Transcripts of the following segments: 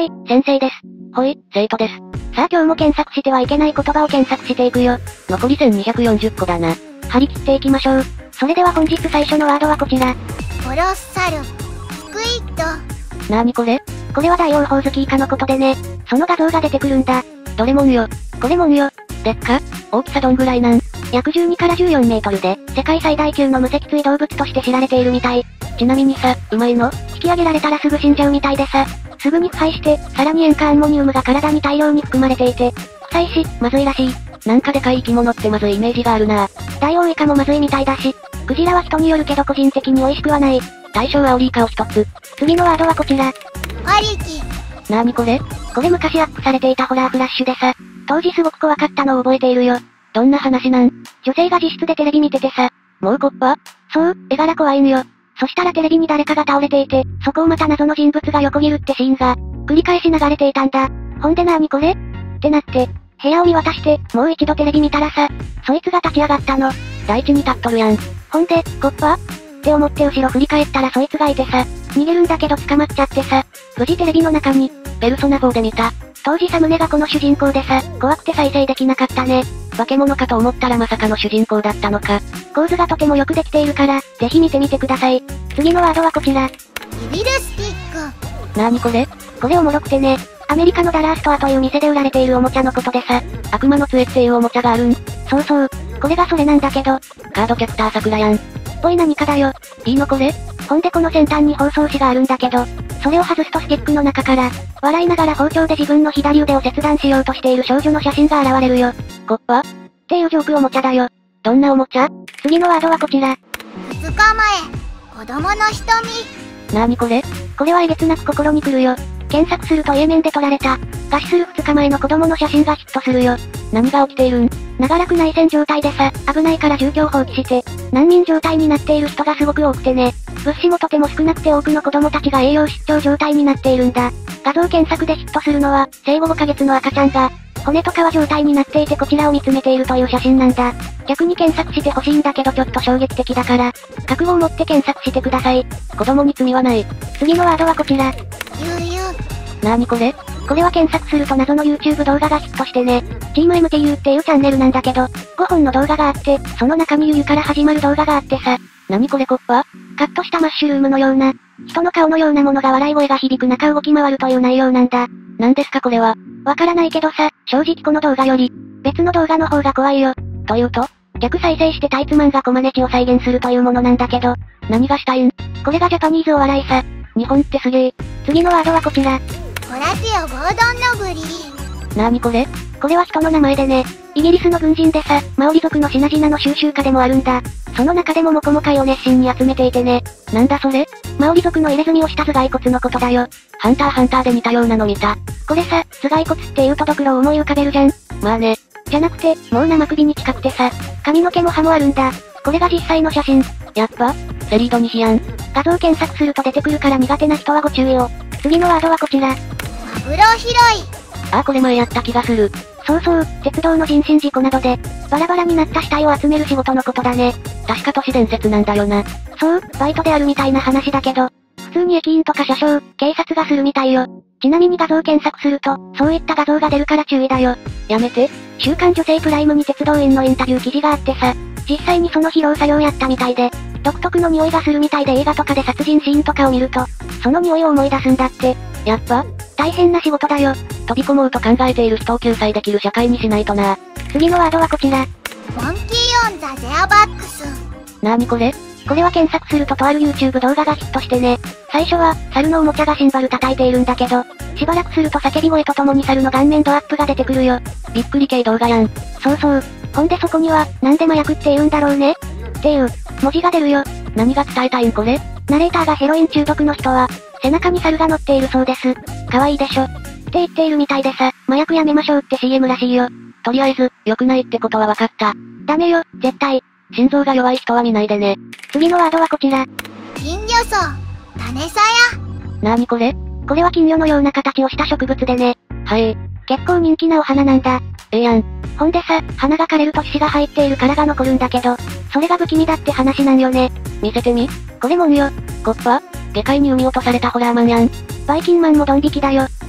い、先生です。 ほい、生徒です。 さあ今日も検索してはいけない言葉を検索していくよ。 残り1240個だな。 張り切っていきましょう。それでは本日最初のワードはこちら。 コロッサル、スクイッド。 なーにこれ？ これはダイオウホウズキイカのことでね。その画像が出てくるんだ。 ドレモンよ。 これモンよ。 でっか？大きさどんぐらいなん？ 約12から14メートルで、世界最大級の無脊椎動物として知られているみたい。 ちなみにさ、うまいの？ 引き上げられたらすぐ死んじゃうみたいでさ。すぐに腐敗して、さらに塩化アンモニウムが体に大量に含まれていて、臭いし、まずいらしい。 なんかでかい生き物ってまずいイメージがあるな。 ダイオウイカもまずいみたいだし、クジラは人によるけど個人的に美味しくはない。 大将アオリイカを一つ。 次のワードはこちら。 パリキ。 なーにこれ？ これ昔アップされていたホラーフラッシュでさ、当時すごく怖かったのを覚えているよ。 どんな話なん？ 女性が自室でテレビ見ててさ。 もうコッパ？ そう、絵柄怖いんよ。そしたらテレビに誰かが倒れていて、そこをまた謎の人物が横切るってシーンが、繰り返し流れていたんだ。ほんでなーにこれ？ってなって、部屋を見渡して、もう一度テレビ見たらさ、そいつが立ち上がったの。 大地に立っとるやん。 ほんで、コッパって思って後ろ振り返ったらそいつがいてさ、逃げるんだけど捕まっちゃってさ、無事テレビの中に、 ペルソナ4で見た。 当時サムネがこの主人公でさ、怖くて再生できなかったね。 化け物かと思ったらまさかの主人公だったのか。 構図がとてもよくできているから、ぜひ見てみてください。次のワードはこちら。 ビビルスティック。 なーにこれ？ これおもろくてね、アメリカのダラーストアという店で売られているおもちゃのことでさ、 悪魔の杖っていうおもちゃがあるん？ そうそう、これがそれなんだけど、 カードキャプター桜やん。 ぽい何かだよ。 いいのこれ？ ほんでこの先端に包装紙があるんだけど、それを外すとスティックの中から、笑いながら包丁で自分の左腕を切断しようとしている少女の写真が現れるよ。 コッパ？ っていうジョークおもちゃだよ。 どんなおもちゃ？ 次のワードはこちら。 2日前、子供の瞳。 なーにこれ？ これはえげつなく心に来るよ。検索すると A 面で撮られた、餓死する2日前の子供の写真がヒットするよ。 何が起きているん？ 長らく内戦状態でさ、危ないから住居を放棄して、難民状態になっている人がすごく多くてね。物資もとても少なくて多くの子供たちが栄養失調状態になっているんだ。画像検索でヒットするのは、生後5ヶ月の赤ちゃんが、骨と皮状態になっていてこちらを見つめているという写真なんだ。逆に検索してほしいんだけどちょっと衝撃的だから、覚悟を持って検索してください。 子供に罪はない。 次のワードはこちら。 ゆうゆう。 なーにこれ？ これは検索すると謎の YouTube 動画がヒットしてね。チーム MTU っていうチャンネルなんだけど、5本の動画があって、その中にゆうから始まる動画があってさ。 何これコッパ？ カットしたマッシュルームのような、人の顔のようなものが笑い声が響く中動き回るという内容なんだ。 何ですかこれは？ わからないけどさ、正直この動画より、別の動画の方が怖いよ。 というと？ 逆再生してタイツマンがコマネチを再現するというものなんだけど、 何がしたいん？ これがジャパニーズお笑いさ。 日本ってすげえ。 次のワードはこちら。 ホラティオゴードンノブリー。 なーにこれ？ これは人の名前でね、イギリスの軍人でさ、マオリ族の品々の収集家でもあるんだ。その中でもモコモカイを熱心に集めていてね。 なんだそれ？ マオリ族の入れ墨をした頭蓋骨のことだよ。 ハンターハンターで似たようなの見た。 これさ、頭蓋骨っていうとドクロを思い浮かべるじゃん。 まあね。 じゃなくて、もう生首に近くてさ、髪の毛も歯もあるんだ。これが実際の写真。 やっぱ？セリードニヒやん。 画像検索すると出てくるから苦手な人はご注意を。次のワードはこちら。 マグロ拾い。 ああこれ前やった気がする。 そうそう、鉄道の人身事故などで、バラバラになった死体を集める仕事のことだね。 確か都市伝説なんだよな。 そう、バイトであるみたいな話だけど、普通に駅員とか車掌、警察がするみたいよ。ちなみに画像検索すると、そういった画像が出るから注意だよ。 やめて。 週刊女性プライムに鉄道員のインタビュー記事があってさ、実際にその疲労作業やったみたいで、独特の匂いがするみたいで映画とかで殺人シーンとかを見ると、その匂いを思い出すんだって。 やっぱ？ 大変な仕事だよ。 飛び込もうと考えている人を救済できる社会にしないとな。 次のワードはこちら。 モンキーオンザゼアバックス。 なーにこれ？ これは検索するととある YouTube 動画がヒットしてね。最初は、猿のおもちゃがシンバル叩いているんだけど、しばらくすると叫び声とともに猿の顔面ドアップが出てくるよ。 びっくり系動画やん。 そうそう。ほんでそこには、なんで麻薬って言うんだろうねっていう、文字が出るよ。 何が伝えたいんこれ？ ナレーターがヘロイン中毒の人は、背中に猿が乗っているそうです。可愛いでしょ。って言っているみたいでさ、麻薬やめましょうって CM らしいよ。 とりあえず、良くないってことは分かった。 ダメよ、絶対。 心臓が弱い人は見ないでね。 次のワードはこちら。 金魚草、種さや。 なーにこれ？ これは金魚のような形をした植物でね。 はい。 結構人気なお花なんだ。 やん。 ほんでさ、花が枯れると皮脂が入っている殻が残るんだけど、それが不気味だって話なんよね。 見せてみ？ これもんよ。 コッパ？下界に産み落とされたホラーマンやん。 バイキンマンもドン引きだよ。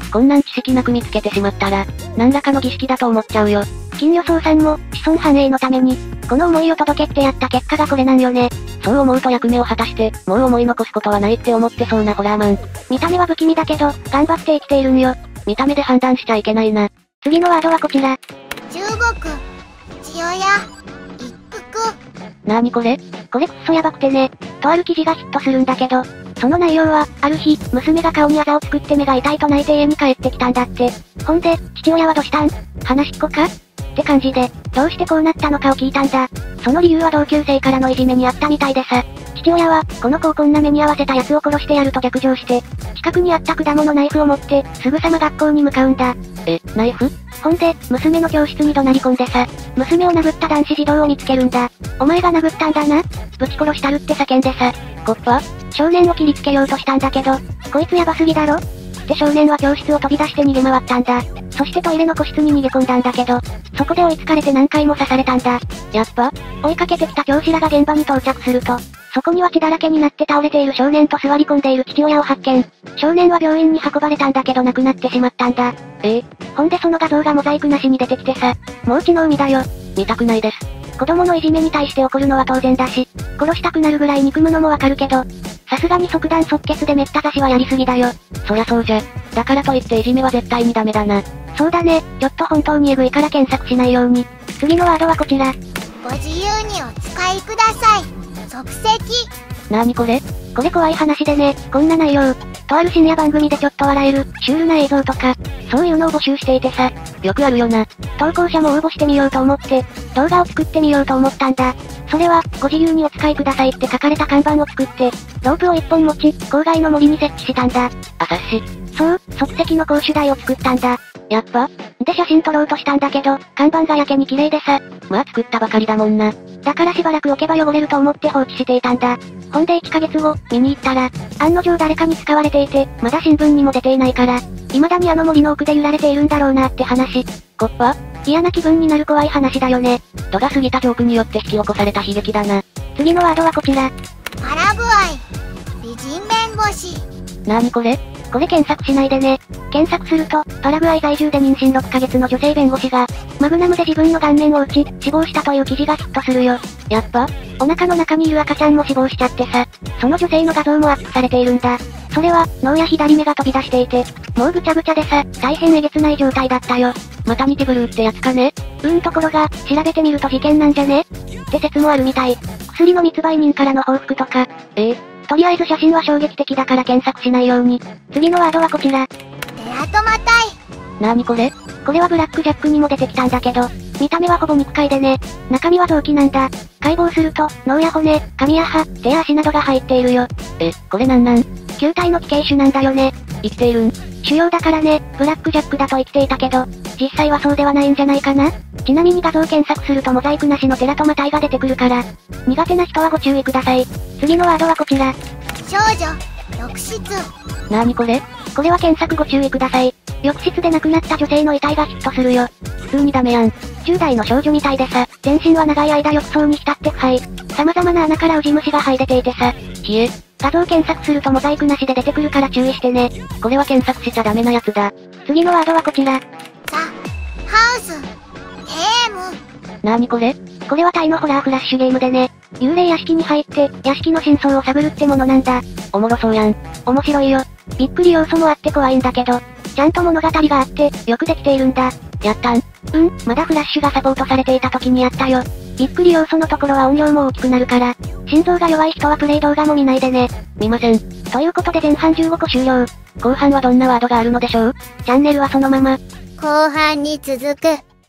こんなん知識なく見つけてしまったら、何らかの儀式だと思っちゃうよ。 金予想さんも、子孫繁栄のために、この思いを届けってやった結果がこれなんよね。 そう思うと役目を果たして、もう思い残すことはないって思ってそうなホラーマン。 見た目は不気味だけど、頑張って生きているんよ。 見た目で判断しちゃいけないな。 次のワードはこちら。 中国、千代屋、一服。 なーにこれ？ これくっそやばくてね。とある記事がヒットするんだけど、その内容は、ある日、娘が顔にあざを作って目が痛いと泣いて家に帰ってきたんだって。ほんで、父親はどうしたん？話っ子か？って感じで、どうしてこうなったのかを聞いたんだ。その理由は同級生からのいじめにあったみたいでさ。父親は、この子をこんな目に遭わせた奴を殺してやると逆上して、近くにあった果物ナイフを持って、すぐさま学校に向かうんだ。 ナイフ？ ほんで、娘の教室に怒鳴り込んでさ、娘を殴った男子児童を見つけるんだ。お前が殴ったんだな？ぶち殺したるって叫んでさ、 コッパ？ 少年を切りつけようとしたんだけど、こいつやばすぎだろ？って少年は教室を飛び出して逃げ回ったんだ。そしてトイレの個室に逃げ込んだんだけど、そこで追いつかれて何回も刺されたんだ。 やっぱ？ 追いかけてきた教師らが現場に到着すると、そこには血だらけになって倒れている少年と座り込んでいる父親を発見。少年は病院に運ばれたんだけど亡くなってしまったんだ。ほんでその画像がモザイクなしに出てきてさ、もう血の海だよ。 見たくないです。 子供のいじめに対して怒るのは当然だし、殺したくなるぐらい憎むのもわかるけど、さすがに即断即決でめった刺しはやりすぎだよ。 そりゃそうじゃ。だからといっていじめは絶対にダメだな。 そうだね、ちょっと本当にエグいから検索しないように。次のワードはこちら。 ご自由にお使いください。即席。 なーにこれ？ これ怖い話でね、こんな内容。とある深夜番組でちょっと笑える、シュールな映像とか、そういうのを募集していてさ。 よくあるよな。 投稿者も応募してみようと思って、動画を作ってみようと思ったんだ。それは、ご自由にお使いくださいって書かれた看板を作って、ロープを一本持ち、郊外の森に設置したんだ。 察し。 そう、即席の公主台を作ったんだ。 やっぱ？ で写真撮ろうとしたんだけど、看板がやけに綺麗でさ。 まあ作ったばかりだもんな。 だからしばらく置けば汚れると思って放置していたんだ。ほんで1ヶ月後、見に行ったら、案の定誰かに使われていて、まだ新聞にも出ていないから、未だにあの森の奥で揺られているんだろうなって話。 コッパ？ 嫌な気分になる怖い話だよね。 度が過ぎたジョークによって引き起こされた悲劇だな。 次のワードはこちら。 パラグアイ、美人弁護士。 なーにこれ？ これ検索しないでね。検索すると、パラグアイ在住で妊娠6ヶ月の女性弁護士が、マグナムで自分の顔面を打ち、死亡したという記事がヒットするよ。 やっぱ？ お腹の中にいる赤ちゃんも死亡しちゃってさ、その女性の画像もアップされているんだ。それは、脳や左目が飛び出していて、もうぐちゃぐちゃでさ、大変えげつない状態だったよ。 マタニティブルーってやつかね？ ところが、調べてみると事件なんじゃね？って説もあるみたい。薬の密売人からの報復とか。とりあえず写真は衝撃的だから検索しないように。次のワードはこちら。 テラトマタイ。 なーにこれ？ これはブラックジャックにも出てきたんだけど、見た目はほぼ肉塊でね、中身は臓器なんだ。解剖すると、脳や骨、髪や歯、手や足などが入っているよ。 これなんなん？ 球体の寄生種なんだよね。 生きているん？ 腫瘍だからね、ブラックジャックだと生きていたけど、実際はそうではないんじゃないかな。ちなみに画像検索するとモザイクなしのテラトマ体が出てくるから、苦手な人はご注意ください。次のワードはこちら。 少女、浴室。 なーにこれ？ これは検索ご注意ください。浴室で亡くなった女性の遺体がヒットするよ。 普通にダメやん。 10代の少女みたいでさ、全身は長い間浴槽に浸って腐敗。様々な穴からウジ虫が生えていてさ。画像検索するとモザイクなしで出てくるから注意してね。 これは検索しちゃダメなやつだ。 次のワードはこちら。 ハウス、ゲーム。 なーにこれ？ これはタイのホラーフラッシュゲームでね、幽霊屋敷に入って、屋敷の真相を探るってものなんだ。 おもろそうやん。 面白いよ。びっくり要素もあって怖いんだけど、ちゃんと物語があって、よくできているんだ。 やったん？ まだフラッシュがサポートされていた時にやったよ。びっくり要素のところは音量も大きくなるから、心臓が弱い人はプレイ動画も見ないでね。 見ません。 ということで前半15個終了。 後半はどんなワードがあるのでしょう？ チャンネルはそのまま。 後半に続く。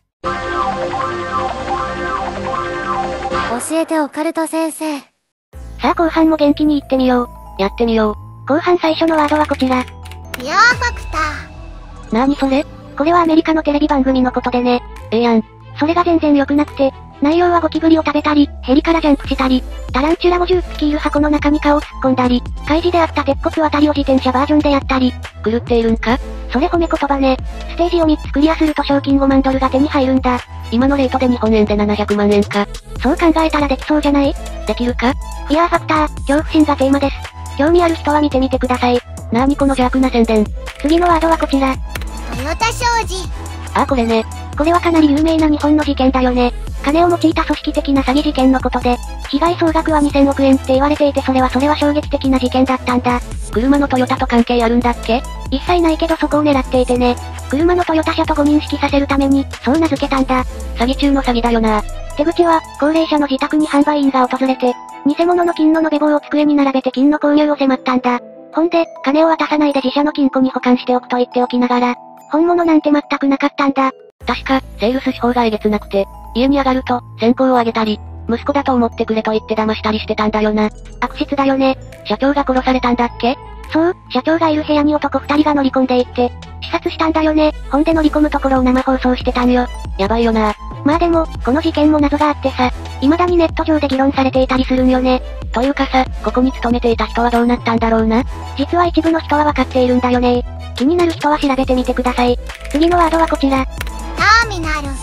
教えてオカルト先生。 さあ後半も元気に行ってみよう。 やってみよう。 後半最初のワードはこちら。 フィアーファクター。 なーにそれ？ これはアメリカのテレビ番組のことでね。 やん。 それが全然良くなくて、内容はゴキブリを食べたり、ヘリからジャンプしたり、タランチュラ50匹いる箱の中に顔を突っ込んだり、開示であった鉄骨渡りを自転車バージョンでやったり、 狂っているんか？ それ褒め言葉ね。ステージを3つクリアすると賞金5万ドルが手に入るんだ。 今のレートで日本円で700万円か。 そう考えたらできそうじゃない？ できるか？ フィアーファクター、恐怖心がテーマです。興味ある人は見てみてください。 なーにこの邪悪な宣伝。 次のワードはこちら。 豊田商事。 ああこれね。 これはかなり有名な日本の事件だよね。金を用いた組織的な詐欺事件のことで、被害総額は2000億円って言われていてそれは衝撃的な事件だったんだ。 車のトヨタと関係あるんだっけ？ 一切ないけどそこを狙っていてね。車のトヨタ車と誤認識させるために、そう名付けたんだ。 詐欺中の詐欺だよな。 手口は、高齢者の自宅に販売員が訪れて、偽物の金の延べ棒を机に並べて金の購入を迫ったんだ。ほんで、金を渡さないで自社の金庫に保管しておくと言っておきながら、本物なんて全くなかったんだ。 確か、セールス手法がえげつなくて、家に上がると、線香をあげたり、息子だと思ってくれと言って騙したりしてたんだよな。 悪質だよね。 社長が殺されたんだっけ？ そう、社長がいる部屋に男2人が乗り込んでいって、視察したんだよね。ほんで乗り込むところを生放送してたんよ。 やばいよな。 まあでも、この事件も謎があってさ、未だにネット上で議論されていたりするんよね。 というかさ、ここに勤めていた人はどうなったんだろうな。 実は一部の人はわかっているんだよね。気になる人は調べてみてください。次のワードはこちら。 ターミナル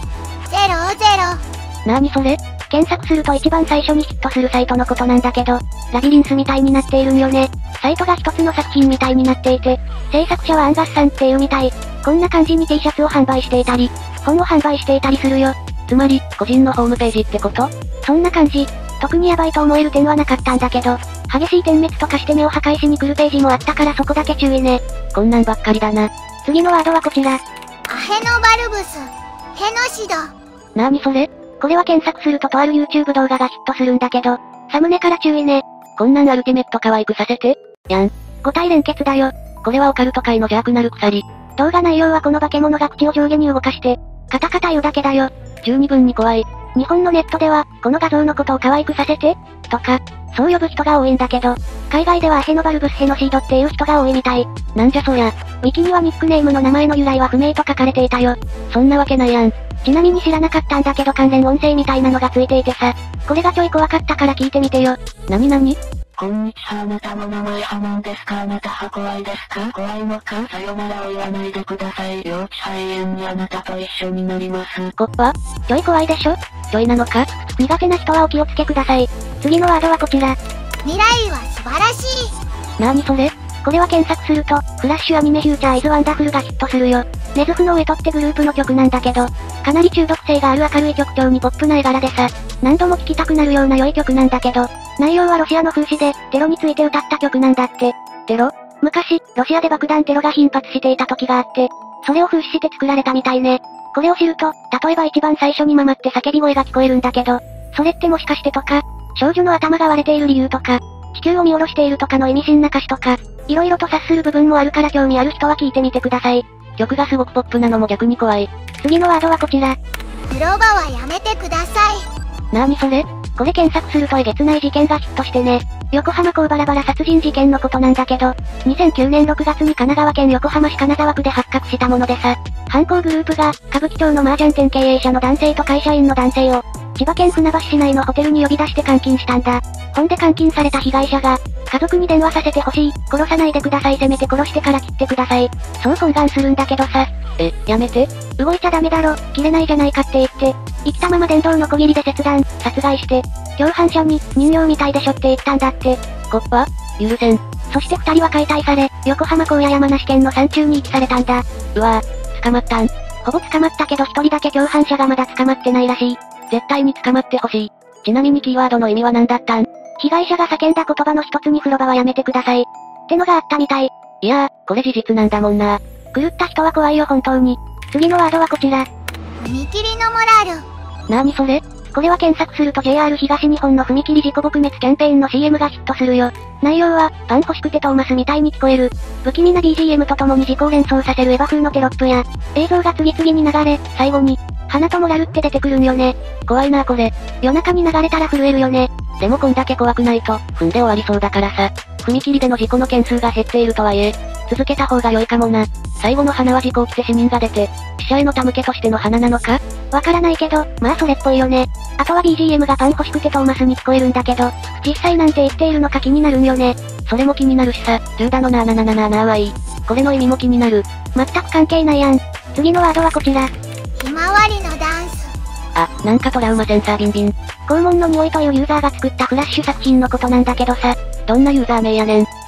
00。 なーにそれ？ 検索すると一番最初にヒットするサイトのことなんだけど、ラビリンスみたいになっているんよね。サイトが一つの作品みたいになっていて、制作者はアンガスさんっていうみたい。こんな感じに T シャツを販売していたり、本を販売していたりするよ。 つまり、個人のホームページってこと？ そんな感じ。特にヤバいと思える点はなかったんだけど、激しい点滅とかして目を破壊しに来るページもあったからそこだけ注意ね。 こんなんばっかりだな。 次のワードはこちら。 アヘノバルブス。ヘノシド。 なーにそれ？ これは検索するととある YouTube 動画がヒットするんだけど、サムネから注意ね。 こんなんアルティメット可愛くさせて。やん。 五体連結だよ。 これはオカルト界の邪悪なる鎖。 動画内容はこの化け物が口を上下に動かして、カタカタ言うだけだよ。 十二分に怖い。 日本のネットでは、この画像のことを可愛くさせてとか、そう呼ぶ人が多いんだけど、海外ではアヘノバルブスヘノシードっていう人が多いみたい。 なんじゃそりゃ。 ウィキにはニックネームの名前の由来は不明と書かれていたよ。 そんなわけないやん。 ちなみに知らなかったんだけど関連音声みたいなのがついていてさ、これがちょい怖かったから聞いてみてよ。 なになに？ こんにちは、あなたの名前は何ですか？あなたは怖いですか？怖いのか？さよならを言わないでください。幼稚肺炎にあなたと一緒になります。 コッパ？ ちょい怖いでしょ？ ちょいなのか？ 苦手な人はお気をつけください。次のワードはこちら。 未来は素晴らしい。 なーにそれ？ これは検索すると、フラッシュアニメフューチャーイズワンダフルがヒットするよ。ネズフの上とってグループの曲なんだけど、かなり中毒性がある明るい曲調にポップな絵柄でさ、何度も聴きたくなるような良い曲なんだけど、内容はロシアの風刺で、テロについて歌った曲なんだって。 テロ？ 昔、ロシアで爆弾テロが頻発していた時があって、それを風刺して作られたみたいね。これを知ると、例えば一番最初にママって叫び声が聞こえるんだけど、それってもしかしてとか、少女の頭が割れている理由とか、地球を見下ろしているとかの意味深な歌詞とか、色々と察する部分もあるから興味ある人は聞いてみてください。 曲がすごくポップなのも逆に怖い。 次のワードはこちら。 風呂場はやめてください。 なーにそれ？ これ検索するとえげつない事件がヒットしてね。横浜港バラバラ殺人事件のことなんだけど、2009年6月に神奈川県横浜市金沢区で発覚したものでさ、犯行グループが、歌舞伎町の麻雀店経営者の男性と会社員の男性を、千葉県船橋市内のホテルに呼び出して監禁したんだ。ほんで監禁された被害者が、家族に電話させてほしい、殺さないでくださいせめて殺してから切ってください。そう懇願するんだけどさ。 やめて。 動いちゃダメだろ、切れないじゃないかって言って、生きたまま電動のこぎりで切断、殺害して、共犯者に、人形みたいでしょって言ったんだって。 コッパ？許せん。 そして二人は解体され、横浜港や山梨県の山中に遺棄されたんだ。 うわぁ、捕まったん？ ほぼ捕まったけど一人だけ共犯者がまだ捕まってないらしい。 絶対に捕まってほしい。ちなみにキーワードの意味は何だったん？ 被害者が叫んだ言葉の一つに風呂場はやめてください。ってのがあったみたい。 いやー、これ事実なんだもんな。 狂った人は怖いよ本当に。次のワードはこちら。 踏切のモラル。 なーにそれ？ これは検索すると JR 東日本の踏切事故撲滅キャンペーンの CM がヒットするよ。内容は、パン欲しくてトーマスみたいに聞こえる。不気味な BGM とともに事故を連想させるエヴァ風のテロップや、映像が次々に流れ、最後に、花とモラルって出てくるんよね。 怖いなこれ。 夜中に流れたら震えるよね。 でもこんだけ怖くないと、踏んで終わりそうだからさ。踏切での事故の件数が減っているとはいえ、続けた方が良いかもな。最後の花は事故起きて死人が出て、死者への手向けとしての花なのか？ わからないけど、まあそれっぽいよね。あとは BGM がパン欲しくてトーマスに聞こえるんだけど、実際なんて言っているのか気になるんよね。 それも気になるしさ、10だのなーなななななーはいい。これの意味も気になる。 全く関係ないやん。次のワードはこちら。 ひまわりのダンス。 あ、なんかトラウマセンサービンビン。 肛門の匂いというユーザーが作ったフラッシュ作品のことなんだけどさ。 どんなユーザー名やねん。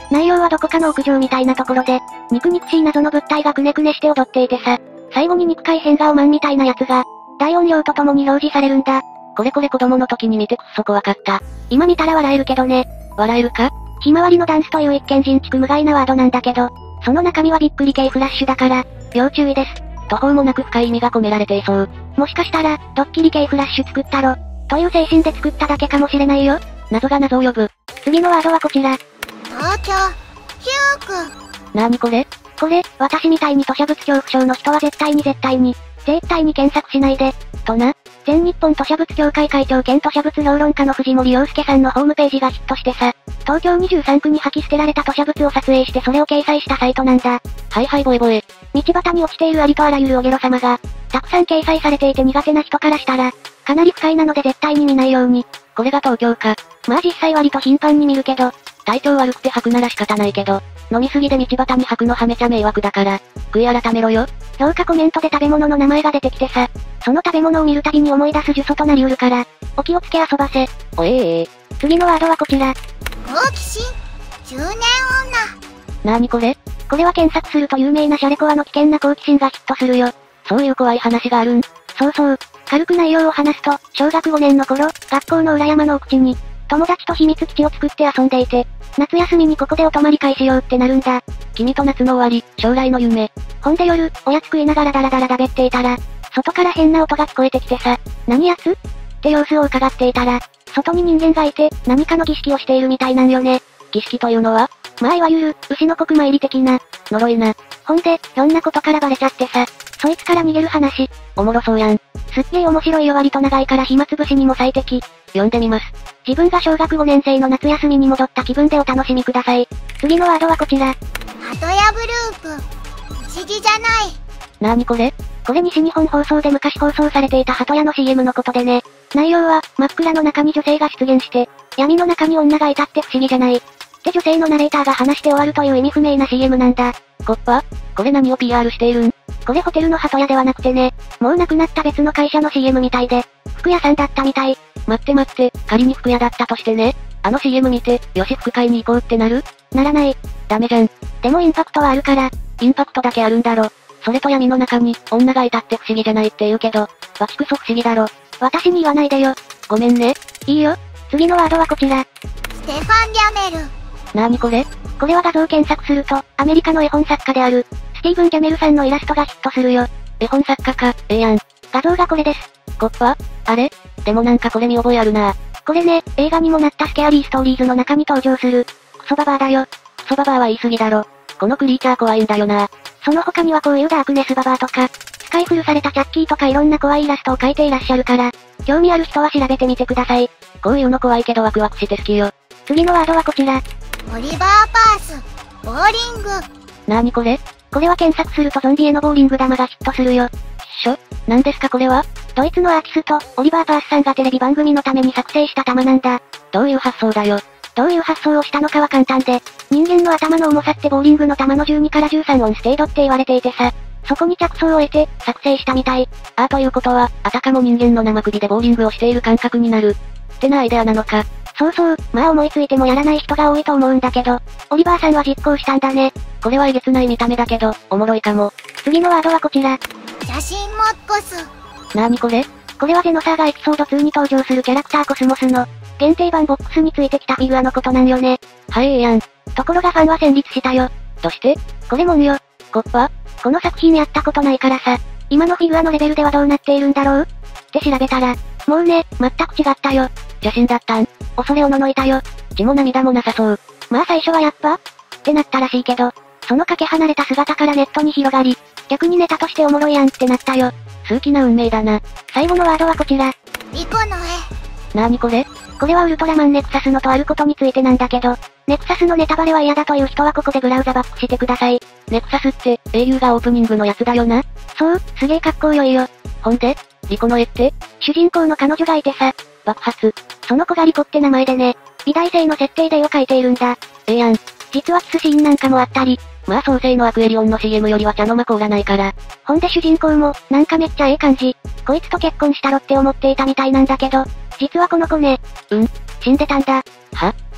内容はどこかの屋上みたいなところで、肉々しい謎の物体がくねくねして踊っていてさ、最後に肉塊変顔マンみたいなやつが、大音量とともに表示されるんだ。 これ子供の時に見てくっそ怖かった。 今見たら笑えるけどね。 笑えるか？ ひまわりのダンスという一見人畜無害なワードなんだけど、その中身はびっくり系フラッシュだから、要注意です。 途方もなく深い意味が込められていそう。 もしかしたら、ドッキリ系フラッシュ作ったろ、という精神で作っただけかもしれないよ。 謎が謎を呼ぶ。 次のワードはこちら。 東京、9区。 なにこれ？ これ、私みたいに吐砂物恐怖症の人は絶対に検索しないで。とな。全日本吐砂物協会会長兼吐砂物評論家の藤森洋介さんのホームページがヒットしてさ、東京23区に吐き捨てられた吐砂物を撮影してそれを掲載したサイトなんだ。 はいはいボエボエ。 道端に落ちているありとあらゆるおゲロ様が、たくさん掲載されていて苦手な人からしたら、かなり不快なので絶対に見ないように。 これが東京か。 まあ実際割と頻繁に見るけど、 体調悪くて吐くなら仕方ないけど、飲みすぎで道端に吐くのはめちゃ迷惑だから、悔い改めろよ。 どうかコメントで食べ物の名前が出てきてさ、その食べ物を見るたびに思い出す呪詛となりうるから、お気をつけ遊ばせ。 おええ。 次のワードはこちら。 好奇心、中年女。 なにこれ？ これは検索すると有名なシャレコアの危険な好奇心がヒットするよ。 そういう怖い話があるん？ そうそう。軽く内容を話すと、小学5年の頃、学校の裏山の奥地に、友達と秘密基地を作って遊んでいて、夏休みにここでお泊まり会しようってなるんだ。 君と夏の終わり、将来の夢。 ほんで夜、おやつ食いながらダラダラだべっていたら、外から変な音が聞こえてきてさ、何やつ？って様子を伺っていたら、外に人間がいて、何かの儀式をしているみたいなんよね。 儀式というのは？ まあいわゆる、牛の国参り的な。 呪いな。 ほんで、ひょんなことからバレちゃってさ、そいつから逃げる話。 おもろそうやん。 すっげー面白いよ割と長いから暇つぶしにも最適。 読んでみます。 自分が小学5年生の夏休みに戻った気分でお楽しみください。次のワードはこちら。 鳩屋グループ。不思議じゃない。 なにこれ？ これ西日本放送で昔放送されていた鳩屋の CM のことでね。内容は、真っ暗の中に女性が出現して、闇の中に女がいたって不思議じゃない。って女性のナレーターが話して終わるという意味不明な CM なんだ。 こっぱ？これ何を PR しているん？ これホテルの鳩屋ではなくてね、もう亡くなった別の会社の CM みたいで、服屋さんだったみたい。 待って、仮に服屋だったとしてね、あの CM 見て、よし服買いに行こうってなる？ ならない。 ダメじゃん。 でもインパクトはあるから。 インパクトだけあるんだろ。それと闇の中に、女がいたって不思議じゃないって言うけど、わちくそ不思議だろ。 私に言わないでよ。 ごめんね。 いいよ。次のワードはこちら。 ステファン・ギャメル。 なにこれ？ これは画像検索すると、アメリカの絵本作家である、スティーブン・ギャメルさんのイラストがヒットするよ。 絵本作家か、やん。 画像がこれです。 こっぱ？あれ？でもなんかこれ見覚えあるな。 これね、映画にもなったスケアリーストーリーズの中に登場する、クソババアだよ。 クソババアは言い過ぎだろ。このクリーチャー怖いんだよな。 その他にはこういうダークネスババアとか、使い古されたチャッキーとかいろんな怖いイラストを描いていらっしゃるから、興味ある人は調べてみてください。 こういうの怖いけどワクワクして好きよ。 次のワードはこちら。 オリバー・パース。ボーリング。 なにこれ？ これは検索するとゾンビへのボーリング玉がヒットするよ。 しょ？なんですかこれは？ ドイツのアーティスト、オリバー・パースさんがテレビ番組のために作成した玉なんだ。 どういう発想だよ。 どういう発想をしたのかは簡単で、人間の頭の重さってボーリングの玉の12から13オンス程度って言われていてさ、そこに着想を得て、作成したみたい。 ということは、あたかも人間の生首でボーリングをしている感覚になる。ってなアイデアなのか。 そうそう、まあ思いついてもやらない人が多いと思うんだけど、オリバーさんは実行したんだね。 これはえげつない見た目だけど、おもろいかも。 次のワードはこちら。 写真モッコス。 なにこれ？ これはゼノサーガエピソード2に登場するキャラクターコスモスの、限定版ボックスについてきたフィギュアのことなんよね。 はいやん。 ところがファンは戦慄したよ。 どうして？ これもんよ。 こっぱ？ この作品やったことないからさ、今のフィギュアのレベルではどうなっているんだろうって調べたら、もうね、全く違ったよ。 写真だったん？ 恐れおののいたよ。 血も涙もなさそう。 まあ最初はやっぱってなったらしいけど、そのかけ離れた姿からネットに広がり、逆にネタとしておもろいやんってなったよ。 数奇な運命だな。 最後のワードはこちら。 リコの絵。 なにこれ？ これはウルトラマンネクサスのとあることについてなんだけど、ネクサスのネタバレは嫌だという人はここでブラウザバックしてください。 ネクサスって、英雄がオープニングのやつだよな。 そう、すげえかっこよいよ。 ほんで、リコの絵って？ 主人公の彼女がいてさ、 爆発。 その子がリコって名前でね、美大生の設定で絵を描いているんだ。 やん。 実はキスシーンなんかもあったり、 まあ創世のアクエリオンの CM よりは茶の間凍らないから。 ほんで主人公も、なんかめっちゃええ感じ。こいつと結婚したろって思っていたみたいなんだけど、実はこの子ね、 死んでたんだ。 は？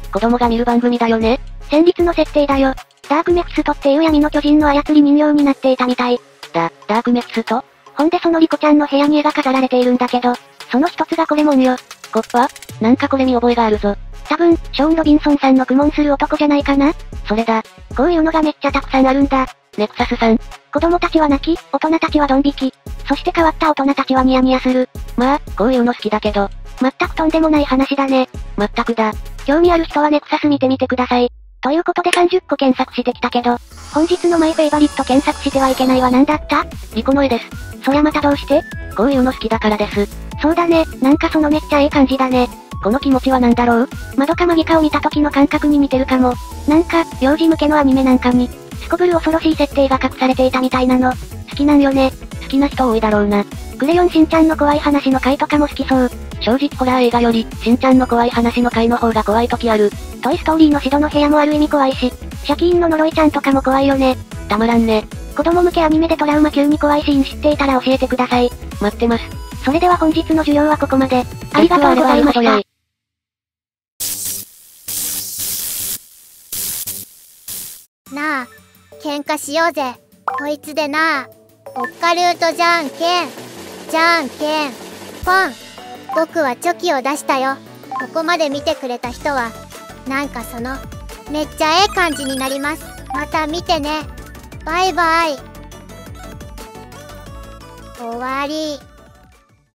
子供が見る番組だよね。 戦慄の設定だよ。ダークメフィストっていう闇の巨人の操り人形になっていたみたい。 ダークメフィスト？ ほんでそのリコちゃんの部屋に絵が飾られているんだけど、その一つがこれもんよ。 コッパ？なんかこれ見覚えがあるぞ。 多分、ショーン・ロビンソンさんの苦悶する男じゃないかな？ それだ。 こういうのがめっちゃたくさんあるんだ。 ネクサスさん。 子供たちは泣き、大人たちはドン引き。そして変わった大人たちはニヤニヤする。 まあ、こういうの好きだけど。 全くとんでもない話だね。 全くだ。 興味ある人はネクサス見てみてください。ということで30個検索してきたけど、本日のマイフェイバリット検索してはいけないは何だった？ リコの絵です。 そりゃまたどうして？ こういうの好きだからです。 そうだね、なんかそのめっちゃええ感じだね。 この気持ちは何だろう？ 窓かマギカを見た時の感覚に似てるかも。なんか、幼児向けのアニメなんかに、すこぶる恐ろしい設定が隠されていたみたいなの。好きなんよね。 好きな人多いだろうな。 クレヨンしんちゃんの怖い話の回とかも好きそう。 正直ホラー映画より、しんちゃんの怖い話の回の方が怖い時ある。 トイストーリーのシドの部屋もある意味怖いし、シャキーンの呪いちゃんとかも怖いよね。 たまらんね。 子供向けアニメでトラウマ級に怖いシーン知っていたら教えてください。 待ってます。 それでは本日の授業はここまで。ありがとうございました。 なあ、喧嘩しようぜ。こいつでな。おっかルートじゃんけん。じゃんけん。ポン。僕はチョキを出したよ。ここまで見てくれた人は、なんかその、めっちゃええ感じになります。また見てね。バイバイ。終わり。